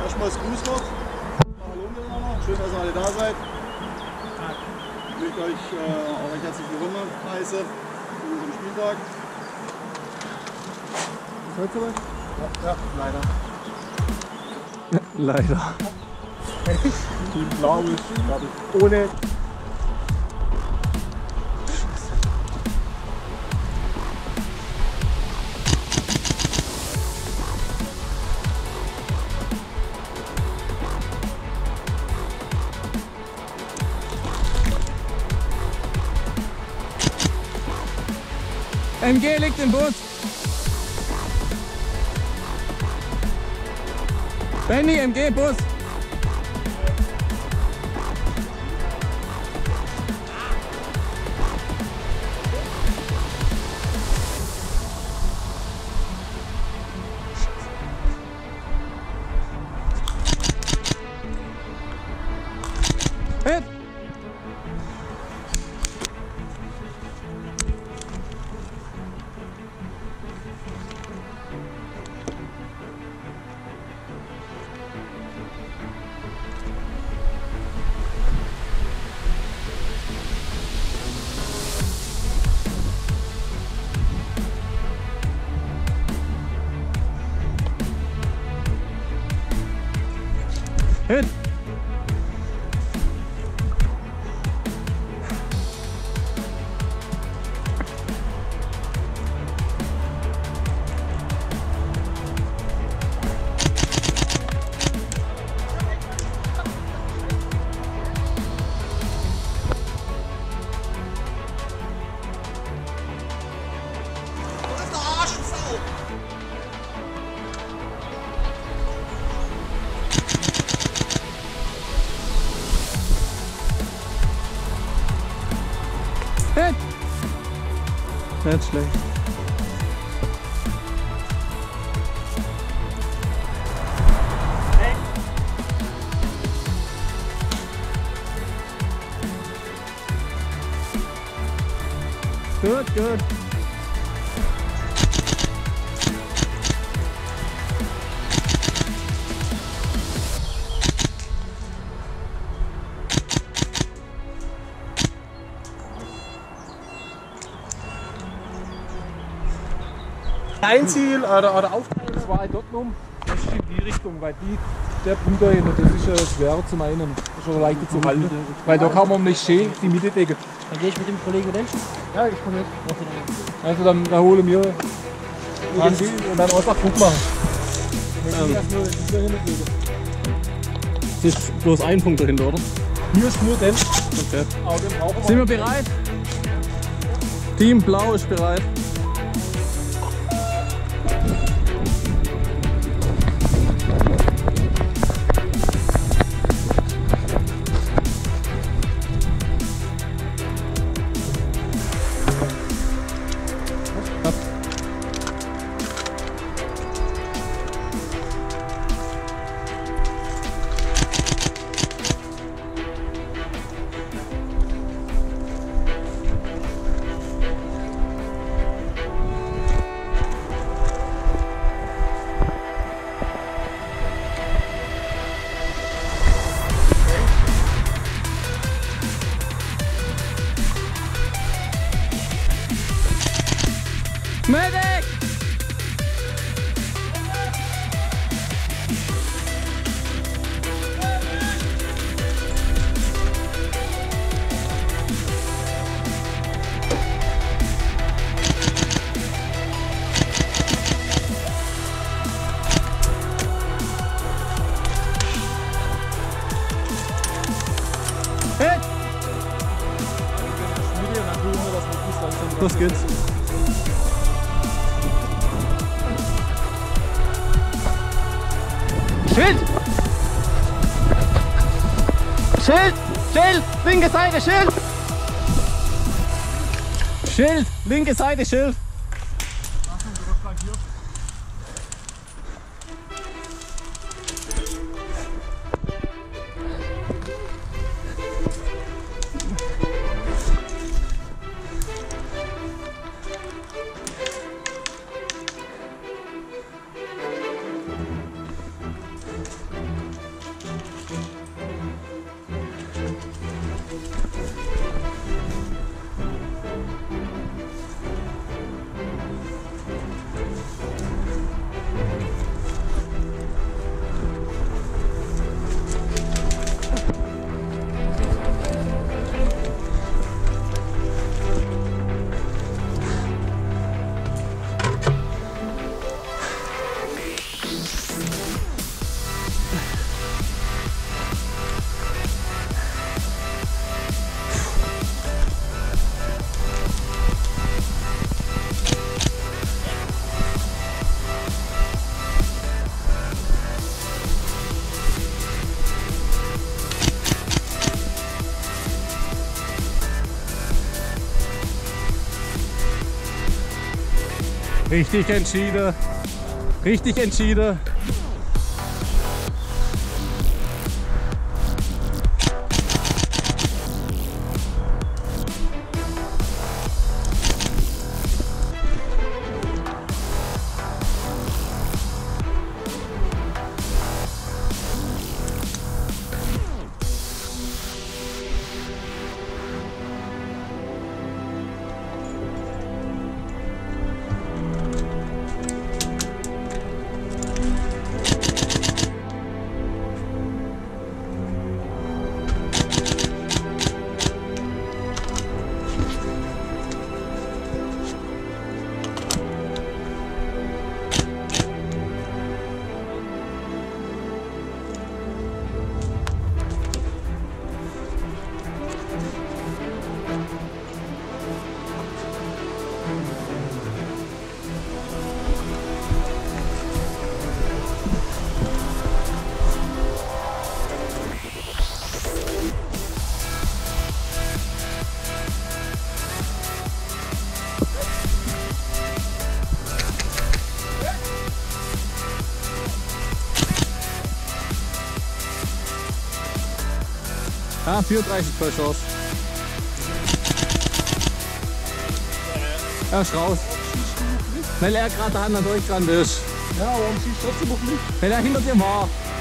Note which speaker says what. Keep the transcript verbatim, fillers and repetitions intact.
Speaker 1: Erstmals Gruß noch. Hallo miteinander. Schön, dass ihr alle da seid. Ich möchte euch äh, auch recht herzlich willkommen heißen zu unserem Spieltag. Was hört ihr euch? Ja, ja, leider.
Speaker 2: Leider.
Speaker 1: Team Blau ist, glaube ich, ohne.
Speaker 2: M G liegt im Bus. Benny, M G, Bus. Hit. Hit. Hit. Nicht schlecht.
Speaker 3: Hey.
Speaker 2: Gut, gut.
Speaker 3: Ein Ziel oder, oder Aufteilung zwei dort rum, das ist in die Richtung, weil die, der Bruder, das ist ja schwer zu meinen, das ist schon leichter zu halten, weil da kann man nicht schön die Mitte decken.
Speaker 4: Dann gehe ich mit dem Kollegen denn?
Speaker 3: Ja, ich komme mit. Also dann, dann holen wir Andi und dann einfach Druck machen.
Speaker 2: Ähm. Das ist bloß ein Punkt dahinter, oder?
Speaker 3: Hier ist nur den.
Speaker 2: Okay.
Speaker 3: Aber den brauchen wir.
Speaker 2: Sind wir bereit? Team Blau ist bereit. Medic! Hit! Los geht's. Schild! Schild! Schild! Linke Seite, Schild! Schild! Linke Seite, Schild! Richtig entschieden. Richtig entschieden. Ja, vierunddreißig per Chance. Er ist raus. Weil er gerade da an der durchgerannt ist.
Speaker 3: Ja, warum schießt trotzdem auf mich?
Speaker 2: Wenn er hinter dir war.